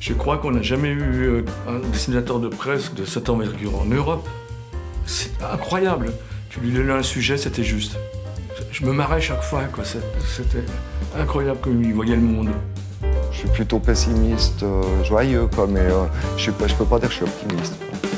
Je crois qu'on n'a jamais eu un dessinateur de presse de cette envergure en Europe. C'est incroyable. Tu lui donnais un sujet, c'était juste. Je me marrais chaque fois, quoi. C'était incroyable comme il voyait le monde. Je suis plutôt pessimiste, joyeux, quoi, mais je peux pas dire que je suis optimiste.